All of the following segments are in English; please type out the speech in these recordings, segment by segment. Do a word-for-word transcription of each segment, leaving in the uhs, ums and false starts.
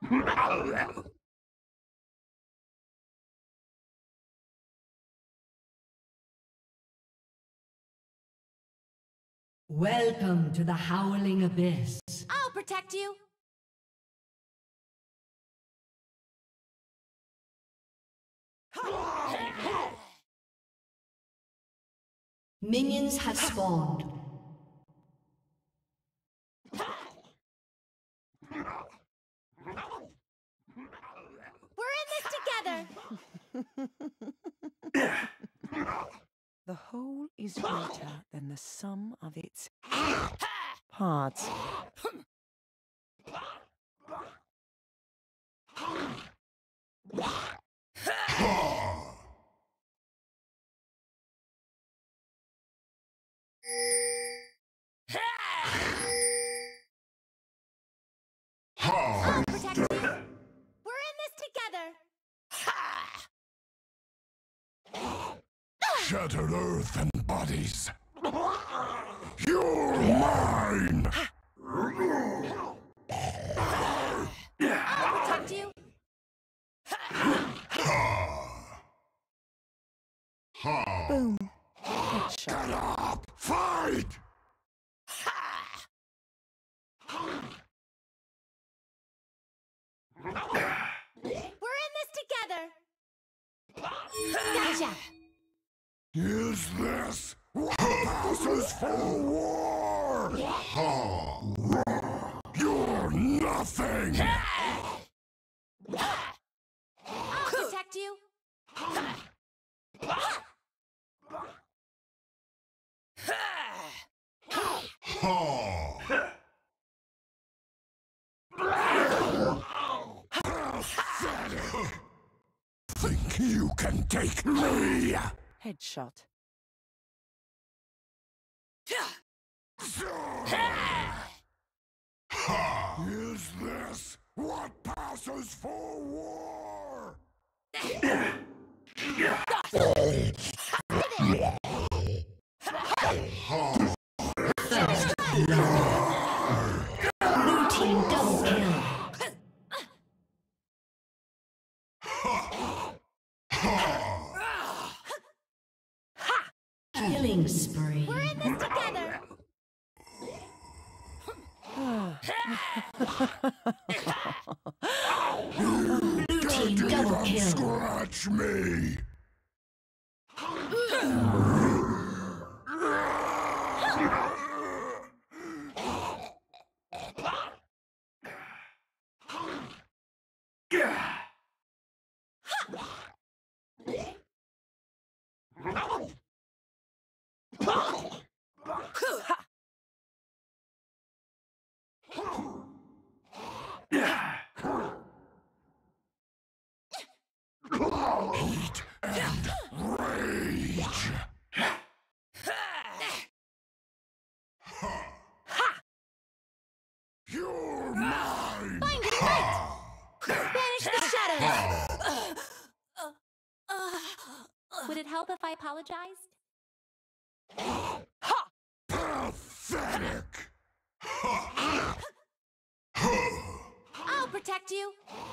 Welcome to the Howling Abyss. I'll protect you. Minions have spawned. We're in this together. The whole is greater than the sum of its parts. I'll protect you. We're in this together. Shattered earth and bodies. You're mine! I'll protect you. Boom. Get up! Fight! We're in this together. Gotcha. Is this what passes for war? You're nothing! I'll protect you. Think you can take me? Headshot. Is this what passes for war? Blue team double kill. Killing spree. We're in this together. Blue team double kill. Scratch me! Heat and rage! You're mine! Find it right. Banish the shadows. Would it help if I apologized? Pathetic! I'll protect you.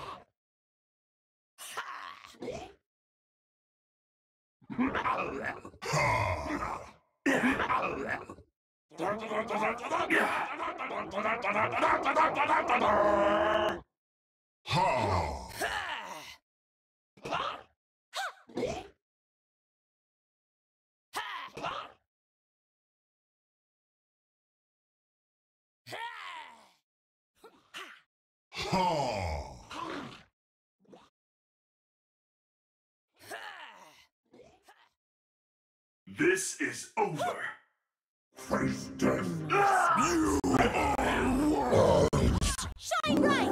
This is over. Face death. You are worms. Shine bright.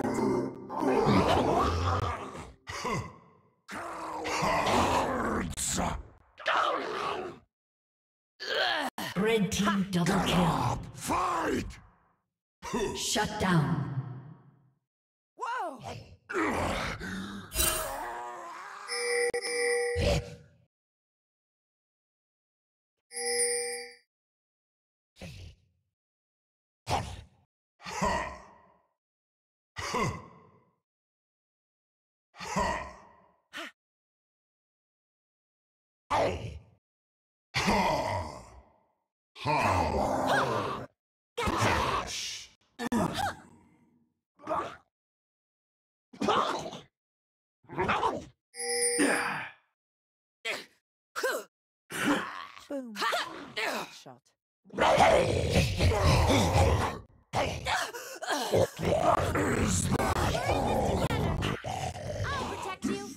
Cowards. Red team double kill. Fight. Shut down. Whoa! Huh. Huh. Boom. Shot. I'll protect you.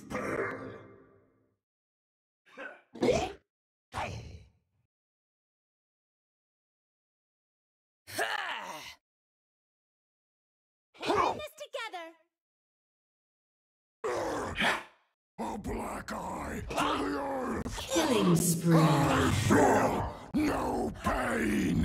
We're in this together. A black eye to the earth. Killing spree. Feel no pain.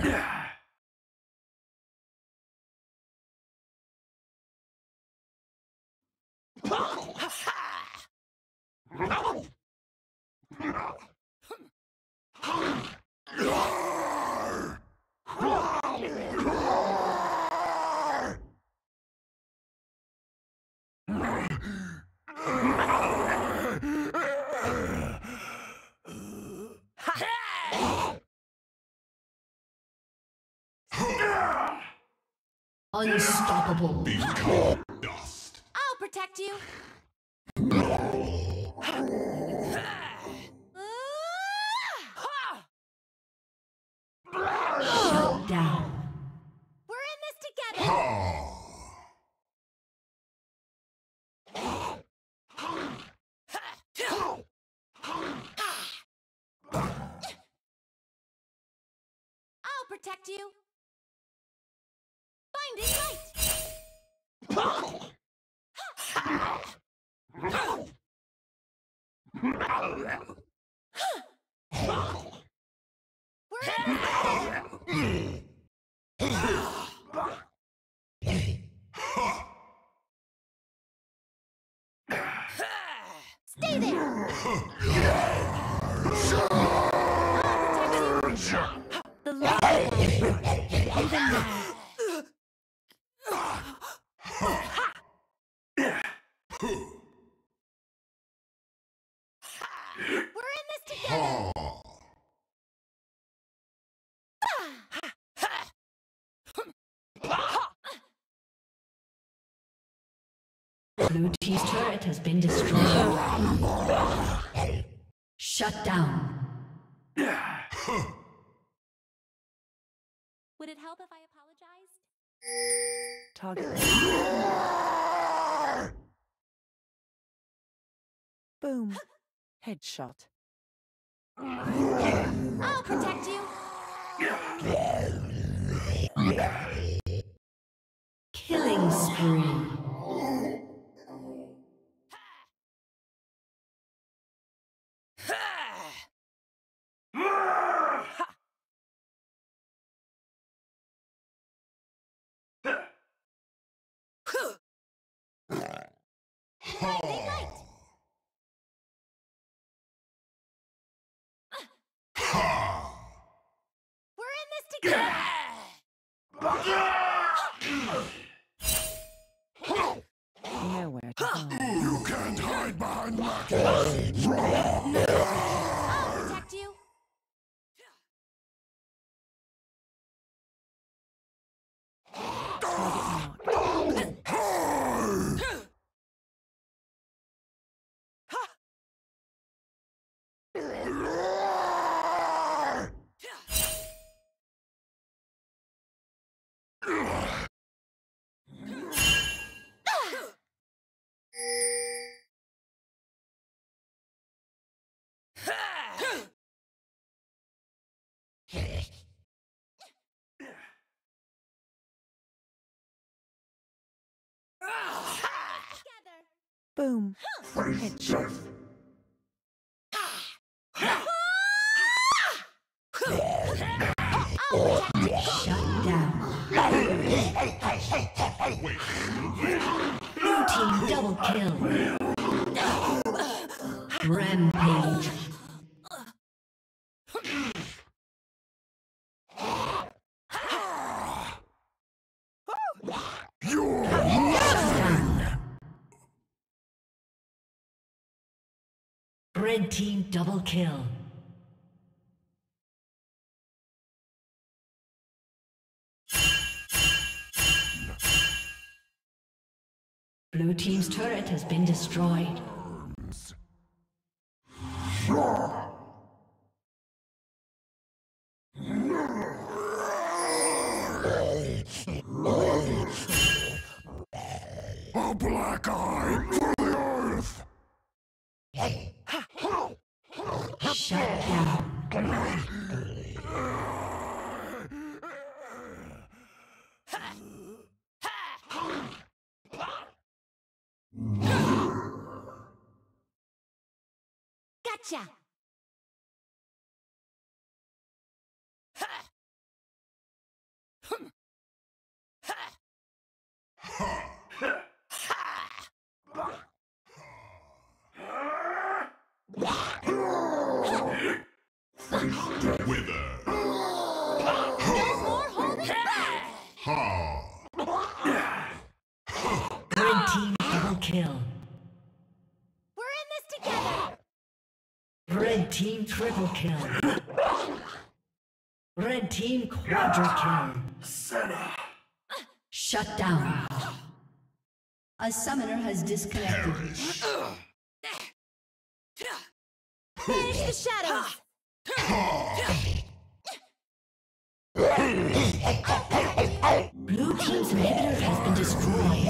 Unstoppable. Become dust. I'll protect you. Shut down. We're in this together. I'll protect you. Finding light. We're in Stay there. The light. Even now. We're in this together. Blue team's turret has been destroyed. Shut down. Would it help if I apologized? Target. Boom. Headshot. I'll protect you. Killing spree. We're in this together. Nowhere to hide. You can't hide behind black. I'll protect you. Target marked. Boom. Headshot. Shut down. Blue team double kill. Rampage. You're Red team double kill. Blue team's turret has been destroyed. A black eye for the earth! Shut down. Gotcha! Wither! No more holding back! Ha! Red team double kill. We're in this together! Red team triple kill. Red team quadra kill. Shut down. A summoner has disconnected. Banish the shadows! Blue team's inhibitor has been destroyed.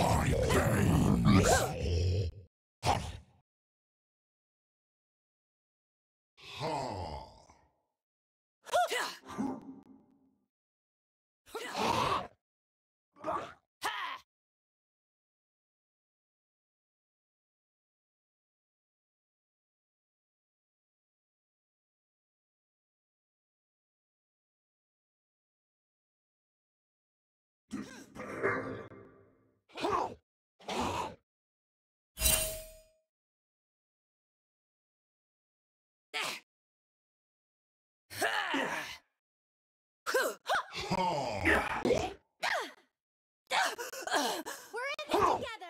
We're in this together!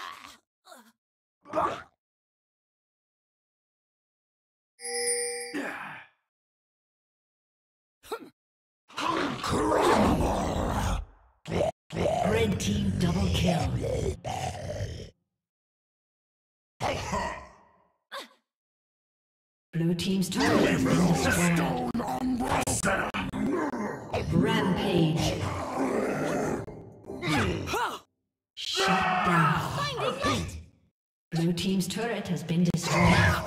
Red team double kill. Blue team's turret has been destroyed. Rampage. Shut down. Finding it! Blue team's turret has been destroyed.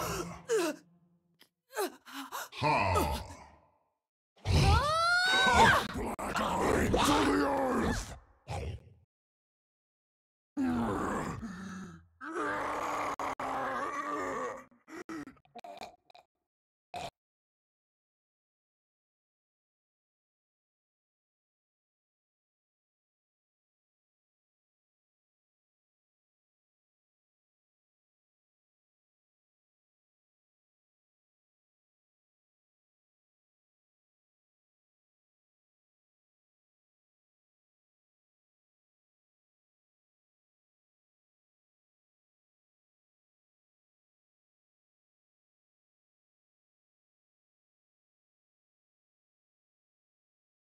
Ha! Oh! Black eye for the earth!